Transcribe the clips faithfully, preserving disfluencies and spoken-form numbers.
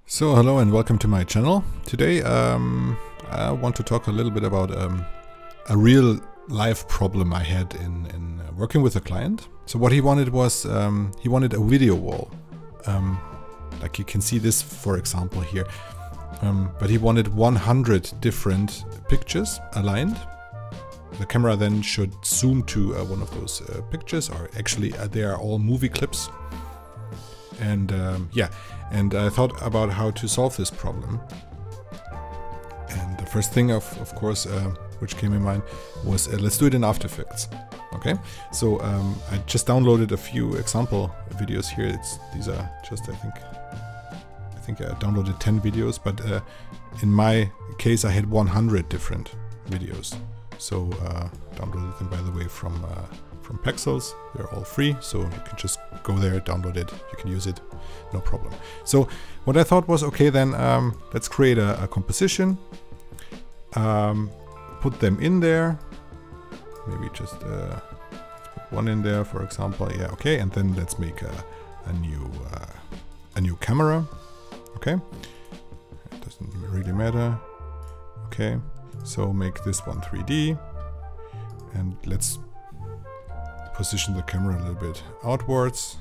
So hello and welcome to my channel. Today um, I want to talk a little bit about um, a real life problem I had in, in uh, working with a client. So what he wanted was, um, he wanted a video wall. Um, like you can see this for example here. Um, but he wanted one hundred different pictures aligned. The camera then should zoom to uh, one of those uh, pictures, or actually uh, they are all movie clips. And um, yeah, and I thought about how to solve this problem. And the first thing, of, of course, uh, which came in mind was uh, let's do it in After Effects. Okay, so um, I just downloaded a few example videos here. It's these are just I think I think I downloaded ten videos, but uh, in my case I had one hundred different videos. So uh, downloaded them by the way from. Uh, from Pexels. They're all free, so you can just go there, download it, you can use it, no problem. So what I thought was, okay then, um, let's create a, a composition, um, put them in there, maybe just uh, let's put one in there for example, yeah, okay, and then let's make a, a new uh, a new camera, okay, it doesn't really matter, okay, so make this one three D, and let's position the camera a little bit outwards,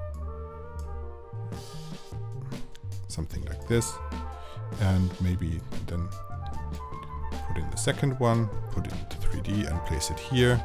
something like this, and maybe then put in the second one, put it into three D and place it here.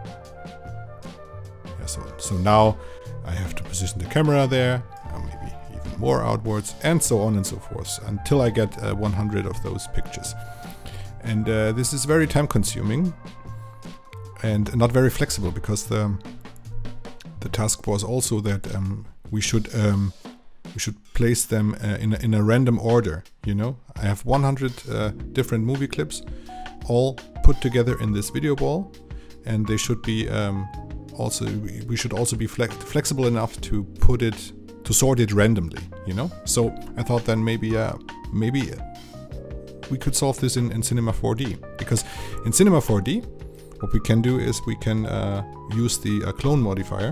Yeah, so, so now I have to position the camera there, uh, maybe even more outwards, and so on and so forth, until I get uh, one hundred of those pictures. And uh, this is very time consuming and not very flexible, because the the task was also that um, we should um, we should place them uh, in a, in a random order. You know, I have one hundred uh, different movie clips, all put together in this video ball, and they should be um, also we should also be flex flexible enough to put it to sort it randomly. You know, so I thought then maybe uh, maybe we could solve this in, in Cinema four D, because in Cinema four D. What we can do is we can uh, use the uh, clone modifier,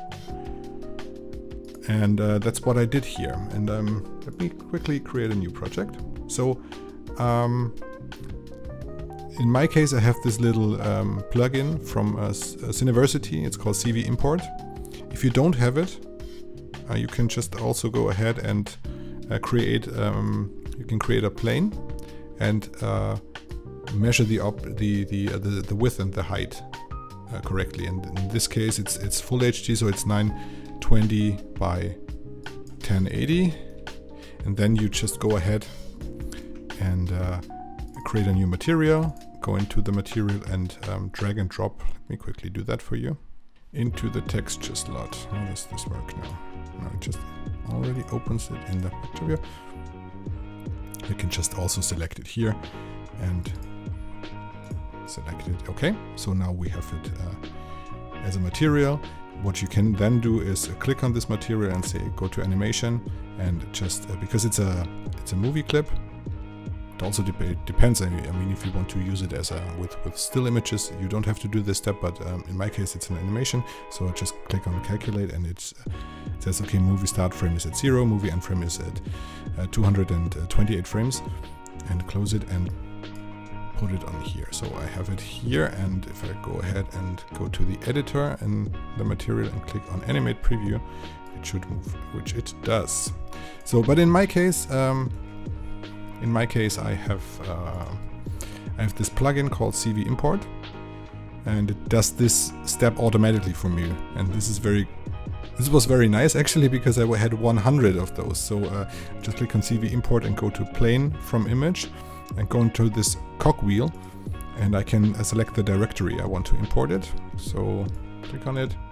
and uh, that's what I did here. And um, let me quickly create a new project. So um, in my case I have this little um, plugin from uh, Cineversity, it's called C V Import. If you don't have it, uh, you can just also go ahead and uh, create, um, you can create a plane and uh, measure the, op the, the, uh, the the width and the height uh, correctly, and in this case it's it's full H D, so it's nine twenty by ten eighty, and then you just go ahead and uh, create a new material, go into the material and um, drag and drop, let me quickly do that for you, into the texture slot. How does this work now? Now it just already opens it in the material. You can just also select it here and selected. Okay, so now we have it uh, as a material. What you can then do is uh, click on this material and say go to animation, and just uh, because it's a it's a movie clip, it also de depends. I mean, if you want to use it as a with with still images, you don't have to do this step, but um, in my case it's an animation, so I just click on calculate, and it's, uh, it says okay, movie start frame is at zero, movie end frame is at uh, two hundred twenty-eight frames, and close it and put it on here. So I have it here, and if I go ahead and go to the editor and the material and click on animate preview, it should move, which it does. So, but in my case, um, in my case, I have uh, I have this plugin called C V Import, and it does this step automatically for me. And this is very, this was very nice actually, because I had one hundred of those. So uh, just click on C V Import and go to plane from image, and go into this cogwheel, and I can uh, select the directory I want to import it. So click on it,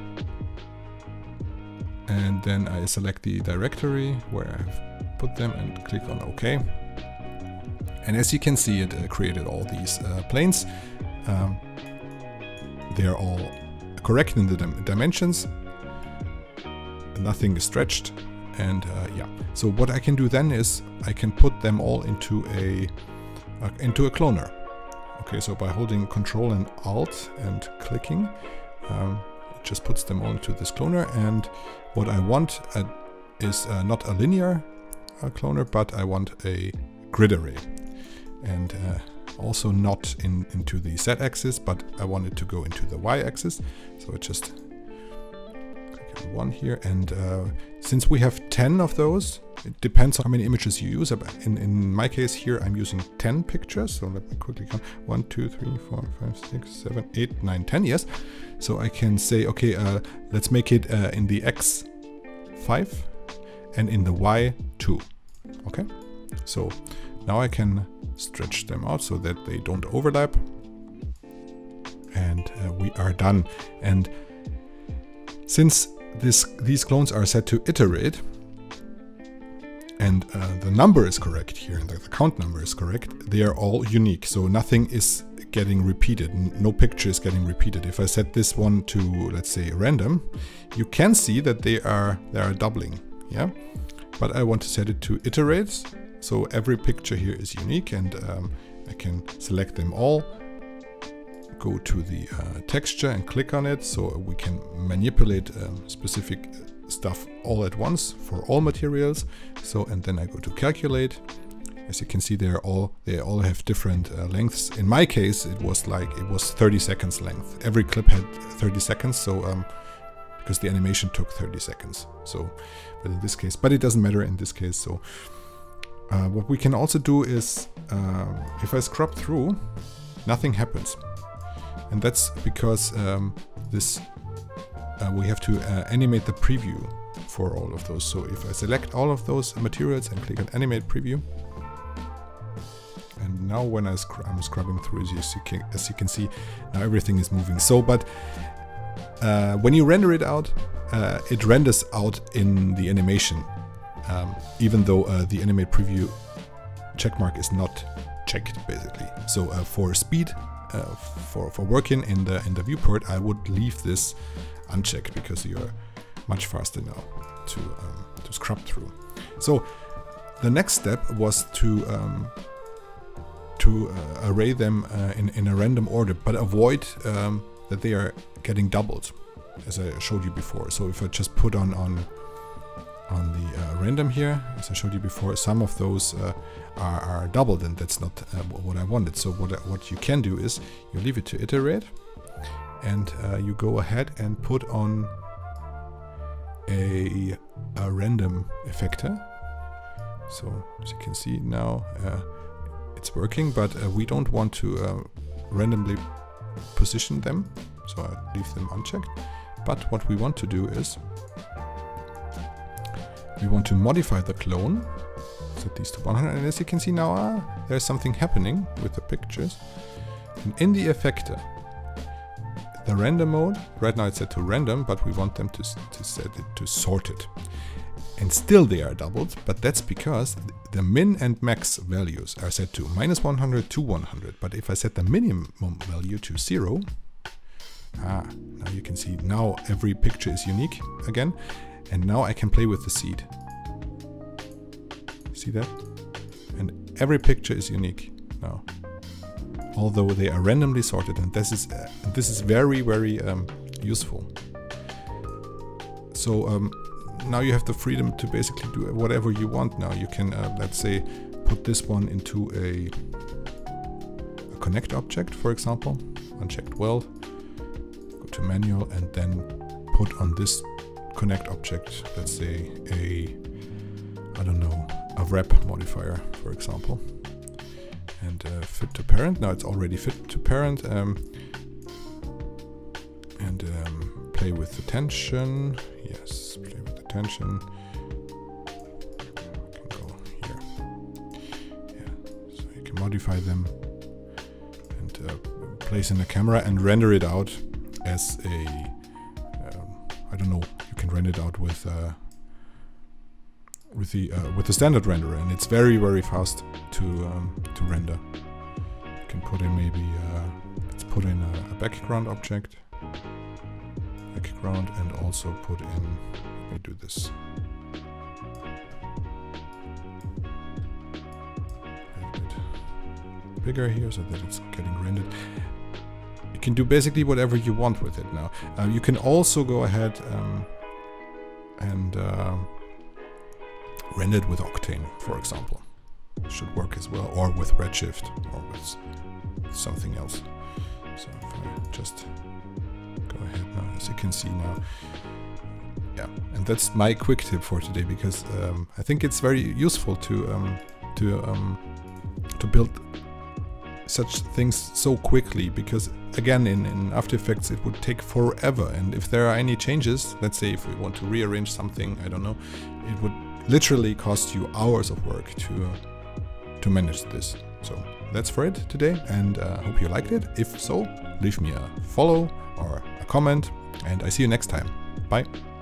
and then I select the directory where I have put them and click on OK. And as you can see, it uh, created all these uh, planes. Um, they're all correct in the dim dimensions. Nothing is stretched. And uh, yeah, so what I can do then is I can put them all into a uh, into a cloner. Okay, so by holding Control and Alt and clicking, um, it just puts them all into this cloner. And what I want uh, is uh, not a linear uh, cloner, but I want a grid array. And uh, also not in into the z-axis, but I want it to go into the y-axis. So I just click on one here, and uh, since we have ten of those, it depends on how many images you use. In, in my case here, I'm using ten pictures. So let me quickly count. one, two, three, four, five, six, seven, eight, nine, ten, yes. So I can say, okay, uh, let's make it uh, in the X five and in the Y two. Okay, so now I can stretch them out so that they don't overlap. And uh, we are done. And since this, these clones are set to iterate, and uh, the number is correct here, and the, the count number is correct, they are all unique. So nothing is getting repeated. No picture is getting repeated. If I set this one to, let's say, random, you can see that they are they are doubling. Yeah, but I want to set it to iterate. So every picture here is unique, and um, I can select them all, go to the uh, texture and click on it, so we can manipulate um, specific stuff all at once for all materials. So, and then I go to calculate. As you can see, they're all they all have different uh, lengths. In my case, it was like it was thirty seconds length. Every clip had thirty seconds, so um, because the animation took thirty seconds. So, but in this case, but it doesn't matter in this case. So. Uh, what we can also do is, uh, if I scrub through, nothing happens. And that's because um, this uh, we have to uh, animate the preview for all of those. So if I select all of those materials and click on animate preview, and now when I scr I'm scrubbing through, as you, can, as you can see, now everything is moving. So, but uh, when you render it out, uh, it renders out in the animation. Um, even though uh, the animate preview checkmark is not checked, basically. So uh, for speed, uh, for for working in the in the viewport, I would leave this unchecked because you are much faster now to um, to scrub through. So the next step was to um, to uh, array them uh, in in a random order, but avoid um, that they are getting doubled, as I showed you before. So if I just put on on on the uh, random here, as I showed you before, some of those uh, are, are doubled, and that's not uh, what I wanted. So what, what you can do is you leave it to iterate, and uh, you go ahead and put on a, a random effector. So as you can see now, uh, it's working, but uh, we don't want to uh, randomly position them, so I leave them unchecked. But what we want to do is we want to modify the clone, set these to one hundred, and as you can see now, ah, there's something happening with the pictures. And in the effector, the render mode, right now it's set to random, but we want them to, to set it to sorted. And still they are doubled, but that's because the min and max values are set to minus one hundred to one hundred. But if I set the minimum value to zero, ah, now you can see now every picture is unique again. And now I can play with the seed. See that? And every picture is unique now, although they are randomly sorted. And this is uh, this is very very um, useful. So um, now you have the freedom to basically do whatever you want. Now you can, uh, let's say, put this one into a, a connect object, for example. Unchecked weld. Go to manual and then put on this connect object, let's say a, I don't know, a wrap modifier, for example, and uh, fit to parent. Now it's already fit to parent, um, and um, play with the tension. Yes, play with the tension. I can go here. Yeah, so you can modify them and uh, place in the camera and render it out as a, um, I don't know. You can render it out with uh, with the uh, with the standard renderer, and it's very very fast to um, to render. You can put in maybe uh, let's put in a, a background object, background, and also put in. Let me do this. A bit bigger here so that it's getting rendered. You can do basically whatever you want with it now. Uh, you can also go ahead. Um, and uh, rendered with Octane, for example. Should work as well, or with Redshift, or with something else. So if I just go ahead now, as you can see now. Yeah, and that's my quick tip for today, because um, I think it's very useful to um, to um, to build such things so quickly, because again in, in After Effects it would take forever, and if there are any changes, let's say if we want to rearrange something, I don't know, it would literally cost you hours of work to to manage this. So that's for it today, and I uh, hope you liked it. If so, leave me a follow or a comment, and I see you next time. Bye.